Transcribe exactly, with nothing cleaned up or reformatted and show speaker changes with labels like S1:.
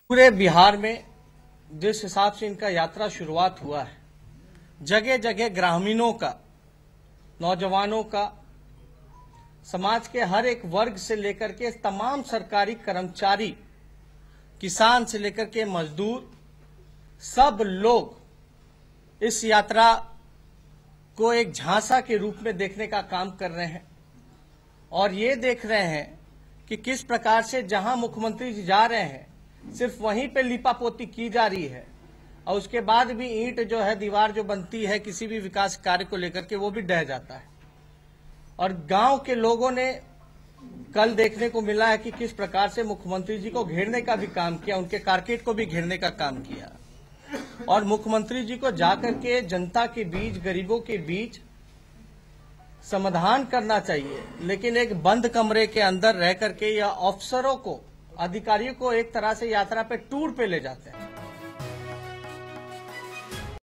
S1: पूरे बिहार में जिस हिसाब से इनका यात्रा शुरुआत हुआ है, जगह जगह ग्रामीणों का, नौजवानों का, समाज के हर एक वर्ग से लेकर के तमाम सरकारी कर्मचारी, किसान से लेकर के मजदूर, सब लोग इस यात्रा को एक झांसा के रूप में देखने का काम कर रहे हैं और ये देख रहे हैं कि किस प्रकार से जहां मुख्यमंत्री जी जा रहे हैं सिर्फ वहीं पे लिपापोती की जा रही है और उसके बाद भी ईंट जो है, दीवार जो बनती है किसी भी विकास कार्य को लेकर के, वो भी ढह जाता है। और गांव के लोगों ने कल देखने को मिला है कि किस प्रकार से मुख्यमंत्री जी को घेरने का भी काम किया, उनके कारकेट को भी घेरने का काम किया और मुख्यमंत्री जी को जाकर के जनता के बीच, गरीबों के बीच समाधान करना चाहिए, लेकिन एक बंद कमरे के अंदर रह करके या अफसरों को, अधिकारियों को एक तरह से यात्रा पे टूर पे ले जाते हैं।